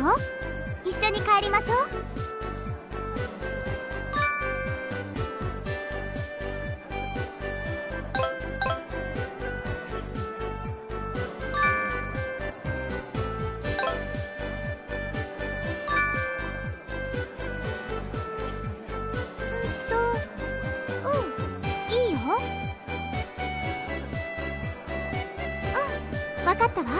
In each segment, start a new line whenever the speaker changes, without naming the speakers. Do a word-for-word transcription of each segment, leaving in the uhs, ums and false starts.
の？一緒に帰りましょう。わかったわ。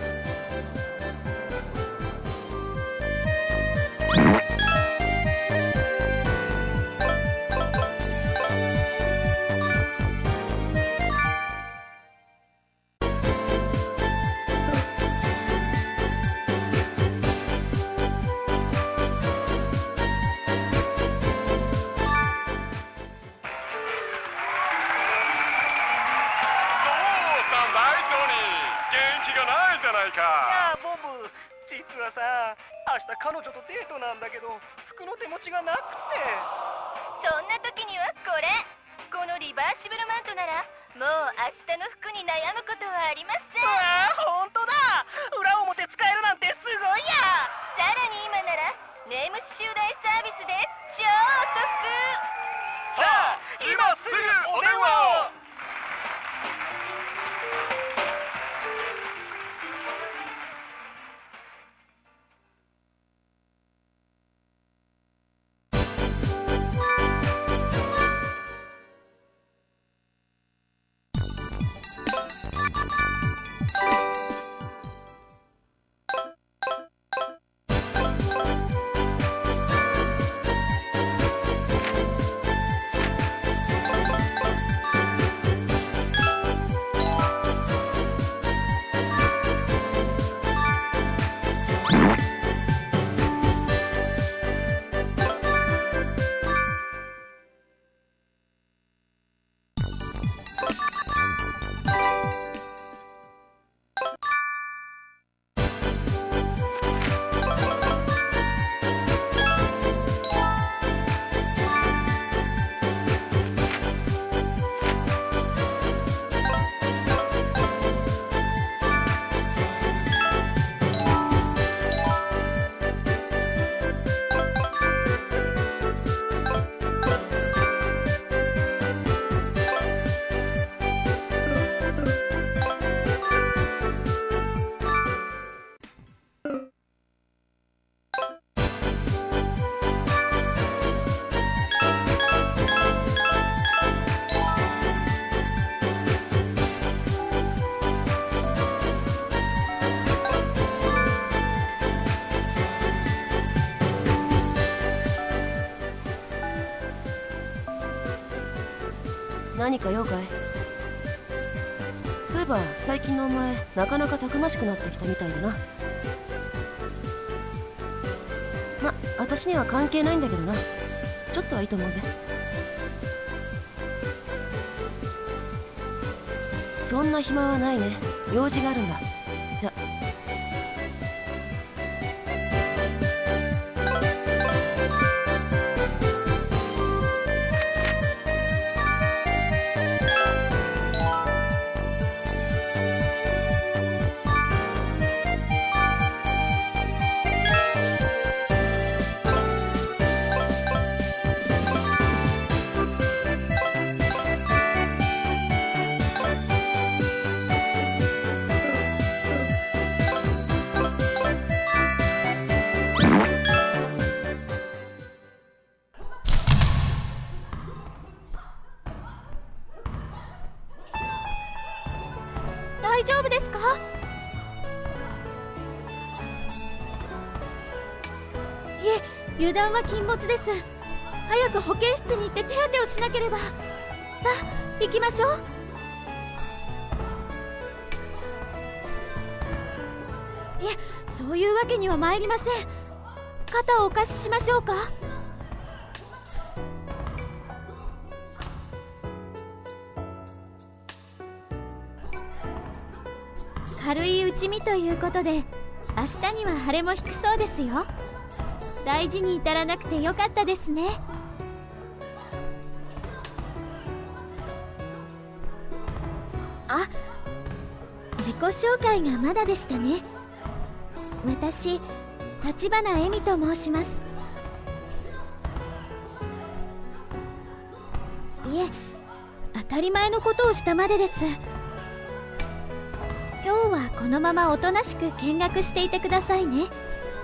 いやボブ、実はさ、明日彼女とデートなんだけど服の手持ちがなくて。
そんな時にはこれ、このリバーシブルマントならもう明日の服に悩むことはありません。
うわー、ほんとだ。裏表使えるなんてすごいや。
さらに今ならネーム刺繍代サービスで超お得。
さあ今すぐお電話を。
何か用かい？そういえば最近のお前なかなかたくましくなってきたみたいだな。ま、私には関係ないんだけどな。ちょっとはいいと思うぜ。そんな暇はないね。用事があるんだ。じゃ。
大丈夫ですか？いえ、油断は禁物です。早く保健室に行って手当てをしなければ。さあ行きましょう。いえ、そういうわけには参りません。肩をお貸ししましょうか？軽い打ち身ということで明日には腫れも引くそうですよ。大事に至らなくてよかったですね。あ、自己紹介がまだでしたね。私立花恵美と申します。いえ、当たり前のことをしたまでです。今日はこのままおとなしく見学していてくださいね。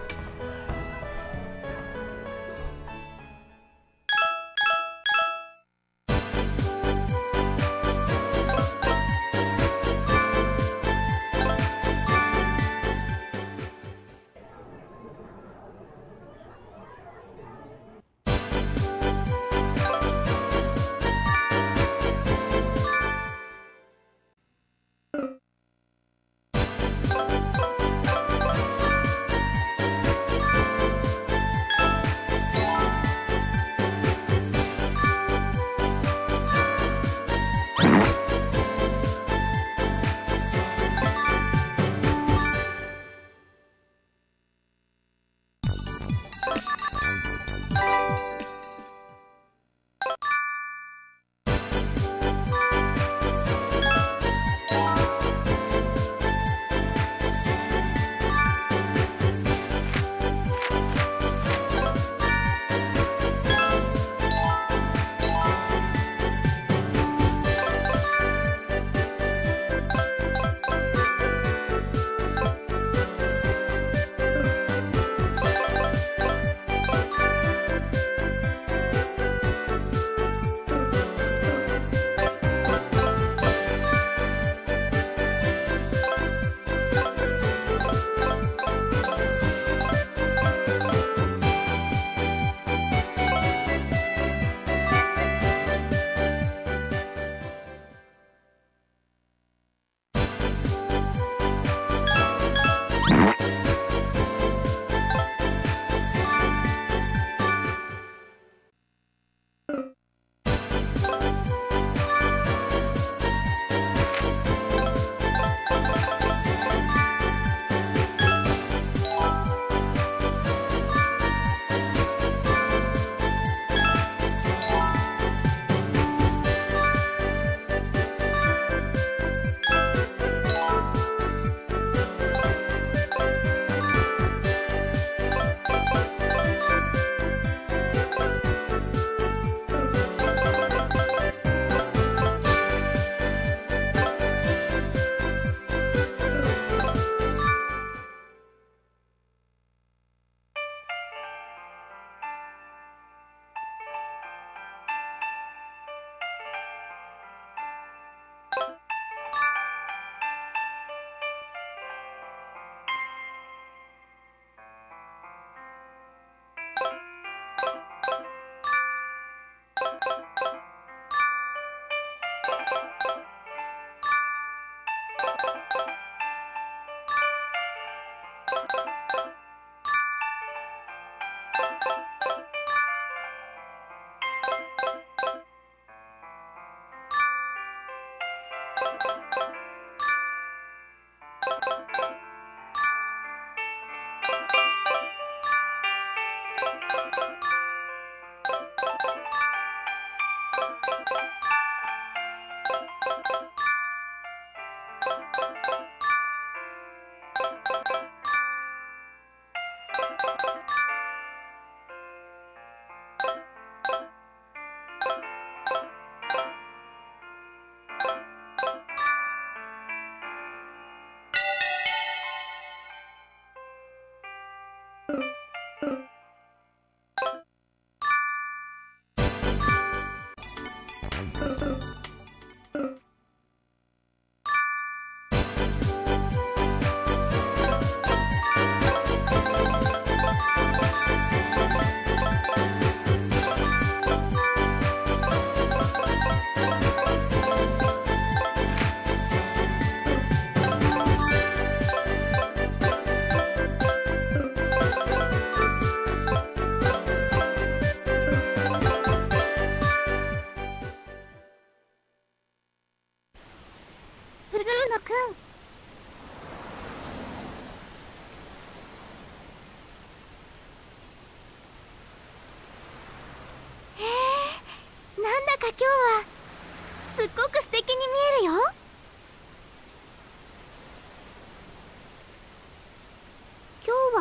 今日はすっごく素敵に見えるよ。今日は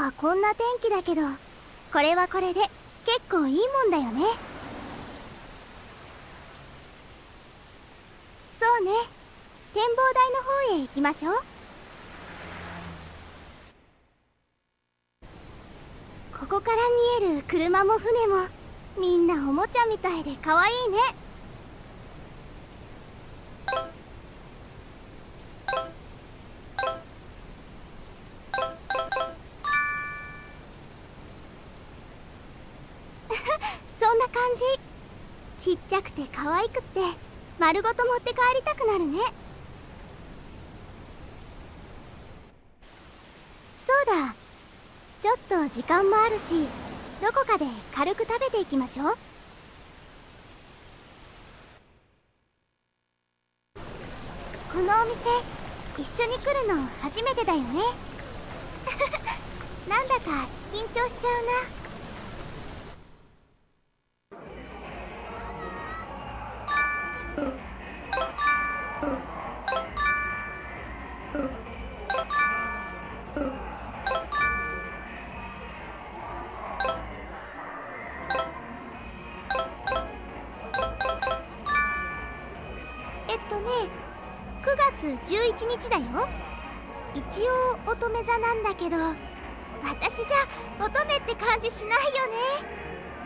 はこんな天気だけど、これはこれで結構いいもんだよね。そうね、展望台の方へ行きましょう。ここから見える車も船もみんなおもちゃみたいでかわいいね。そんな感じ。ちっちゃくて可愛くって丸ごと持って帰りたくなるね。そうだ、ちょっと時間もあるし、どこかで軽く食べていきましょう。このお店一緒に来るの初めてだよね。なんだか緊張しちゃうな。えっとね、くがつじゅういちにちだよ。一応乙女座なんだけど、私じゃ乙女って感じしないよね。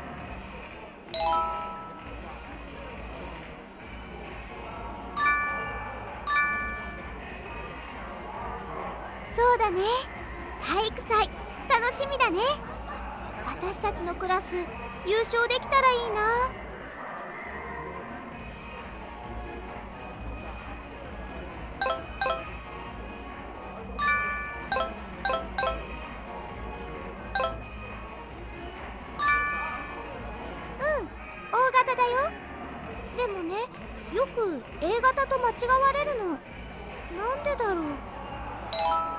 そうだね、体育祭楽しみだね。私たちのクラス優勝できたらいいな。大型だよ。でもね、よく A 型と間違われるの。なんでだろう。